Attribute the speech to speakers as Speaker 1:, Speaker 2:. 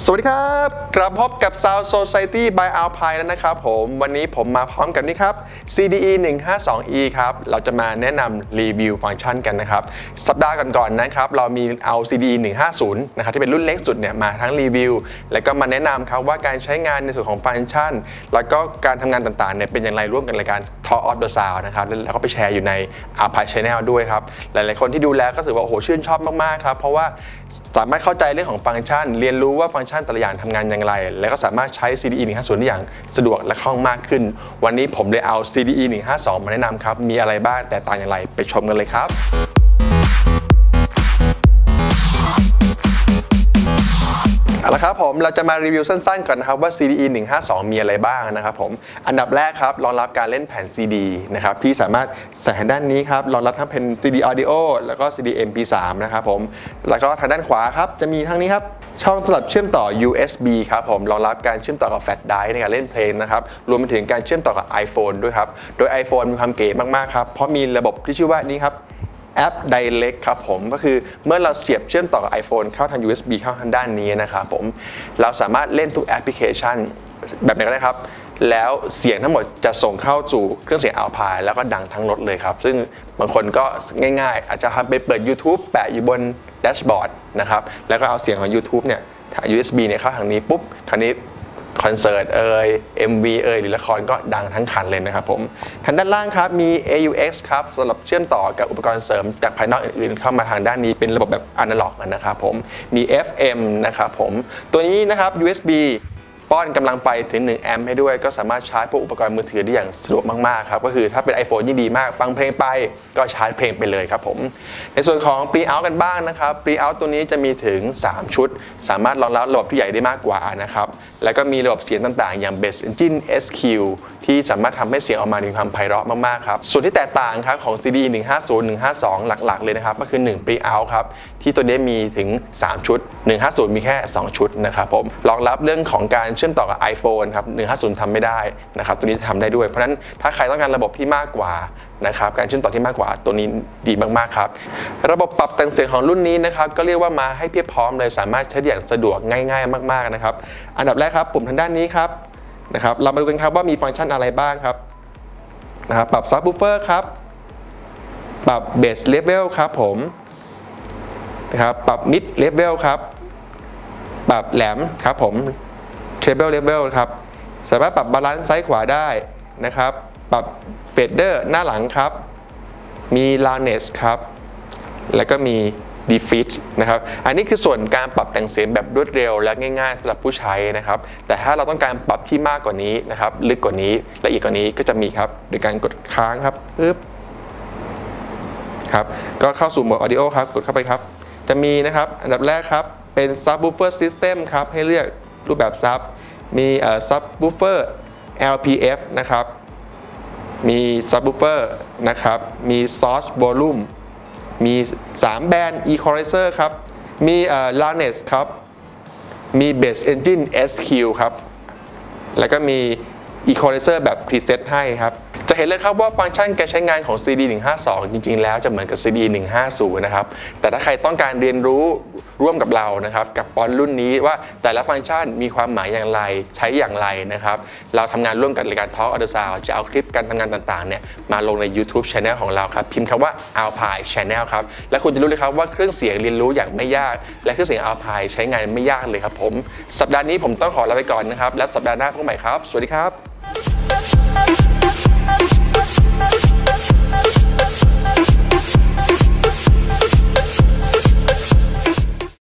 Speaker 1: สวัสดีครับกลับพบกับ Sound Society by Alpine แล้วนะครับผมวันนี้ผมมาพร้อมกับนี่ครับ CDE 152E ครับเราจะมาแนะนำรีวิวฟังก์ชันกันนะครับสัปดาห์ก่อนๆนะครับเรามีเอา CDE 150นะครับที่เป็นรุ่นเล็กสุดเนี่ยมาทั้งรีวิวแล้วก็มาแนะนำครับว่าการใช้งานในส่วนของฟังก์ชันแล้วก็การทำงานต่างๆเนี่ยเป็นอย่างไรร่วมกันในการ Talk of the Sound นะครับแล้วก็ไปแชร์อยู่ใน Alpine Channel ด้วยครับหลายๆคนที่ดูแลก็รู้สึกว่าโอ้โหชื่นชอบมากๆครับเพราะว่าสามารถเข้าใจเรื่องของฟังก์ชันเรียนรู้ว่าฟังก์ชันแต่ละอย่างทำงานอย่างไรแล้วก็สามารถใช้ CDE 150ได้อย่างสะดวกและคล่องมากขึ้นวันนี้ผมเลยเอา CDE 152มาแนะนำครับมีอะไรบ้างแต่ต่างอย่างไรไปชมกันเลยครับเอาละครับผมเราจะมารีวิวสั้นๆก่อนนะครับว่า CDE 152มีอะไรบ้างนะครับผมอันดับแรกครับรองรับการเล่นแผ่น CD นะครับที่สามารถใส่ทางด้านนี้ครับรองรับทั้งเป็น CD Audio แล้วก็ CD MP3 นะครับผมแล้วก็ทางด้านขวาครับจะมีทั้งนี้ครับช่องสำหรับเชื่อมต่อ USB ครับผมรองรับการเชื่อมต่อกับแฟลชไดรฟ์ในการเล่นเพลงนะครับรวมไปถึงการเชื่อมต่อกับ iPhone ด้วยครับโดย iPhone มีความเก๋มากๆครับเพราะมีระบบที่ชื่อว่านี้ครับแอป Direct ครับผมก็คือเมื่อเราเสียบเชื่อมต่อกับ iPhone เข้าทาง USB เข้าทางด้านนี้นะครับผมเราสามารถเล่นทุกแอปพลิเคชันแบบไหนก็ได้ครับแล้วเสียงทั้งหมดจะส่งเข้าสู่เครื่องเสียง Alpine แล้วก็ดังทั้งรถเลยครับซึ่งบางคนก็ง่ายๆอาจจะทำไปเปิด YouTube แปะอยู่บนแดชบอร์ดนะครับแล้วก็เอาเสียงของ YouTube เนี่ย USB เนี่ยเข้าทางนี้ปุ๊บคราวนี้คอนเสิร์ตMV หรือละครก็ดังทั้งคันเลยนะครับผมทางด้านล่างครับมี AUX ครับสำหรับเชื่อมต่อกับอุปกรณ์เสริมจากภายนอกอื่นๆเข้ามาทางด้านนี้เป็นระบบแบบอนาล็อกนะครับผมมี FM นะครับผมตัวนี้นะครับ USB ป้อนกำลังไปถึง1แอมป์ให้ด้วยก็สามารถชาร์จพวกอุปกรณ์มือถือได้อย่างสะดวกมากๆครับก็คือถ้าเป็น iPhone ยิ่งดีมากฟังเพลงไปก็ชาร์จเพลงไปเลยครับผมในส่วนของ Pre-out กันบ้างนะครับ Pre-out ตัวนี้จะมีถึง3ชุดสามารถรองรับระบบที่ใหญ่ได้มากกว่านะครับแล้วก็มีระบบเสียงต่างๆอย่าง Bass Engine SQ ที่สามารถทำให้เสียงออกมามีความไพเราะมากๆครับส่วนที่แตกต่างครับของ CDE 150 152หลักๆเลยนะครับก็คือ1 Pre-out ครับที่ตัวนี้มีถึง3ชุด150มีแค่2ชุดนะครับผมรองรับเรื่องของการเชื่อมต่อกับ iPhone ครับ150ทำไม่ได้นะครับตัวนี้ทำได้ด้วยเพราะฉะนั้นถ้าใครต้องการระบบที่มากกว่านะครับการเชื่อมต่อที่มากกว่าตัวนี้ดีมากๆครับระบบปรับแต่งเสียงของรุ่นนี้นะครับก็เรียกว่ามาให้เพียบพร้อมเลยสามารถใช้อย่างสะดวกง่ายๆมากๆนะครับอันดับแรกครับปุ่มทางด้านนี้ครับนะครับเรามาดูกันครับว่ามีฟังก์ชันอะไรบ้างครับนะครับปรับซับวูฟเฟอร์ครับปรับเบสเลเวลครับผมนะครับปรับมิดเลเวลครับปรับแหลมครับผมเทรเบิลเลเวลครับสามารถปรับบาลานซ์ซ้ายขวาได้นะครับปรับเฟดเดอร์หน้าหลังครับมีลาวเนสครับแล้วก็มีดีฟิตนะครับอันนี้คือส่วนการปรับแต่งเสียงแบบรวดเร็วและง่ายๆสำหรับผู้ใช้นะครับแต่ถ้าเราต้องการปรับที่มากกว่านี้นะครับลึกกว่านี้ละเอียดกว่านี้ก็จะมีครับโดยการกดค้างครับปึ๊บครับก็เข้าสู่โหมด Audio ครับกดเข้าไปครับจะมีนะครับอันดับแรกครับเป็น Subwoofer System ครับให้เลือกรูปแบบซับมีSubwoofer LPF นะครับมี Subwoofer นะครับมี Source Volume มี3แบนด์ Equalizer ครับมีLoudness ครับมี Bass Engine SQ ครับแล้วก็มี Equalizer แบบ Preset ให้ครับจะเห็นเลยครับว่าฟังก์ชันการใช้งานของ CD 152จริงๆแล้วจะเหมือนกับ CD 150นะครับแต่ถ้าใครต้องการเรียนรู้ร่วมกับเรานะครับกับปอนรุ่นนี้ว่าแต่ละฟังก์ชันมีความหมายอย่างไรใช้อย่างไรนะครับเราทำงานร่วมกันในการ Talk of the Sound จะเอาคลิปการทำงานต่างๆเนี่ยมาลงใน YouTube Channel ของเราครับพิมพ์คำว่า Alpine Channel ครับและคุณจะรู้เลยครับว่าเครื่องเสียงเรียนรู้อย่างไม่ยากและเครื่องเสียง Alpine ใช้งานไม่ยากเลยครับผมสัปดาห์นี้ผมต้องขอลาไปก่อนนะครับและสัปดาห์หน้าพบกันใหม่ครับสวัสดีครับ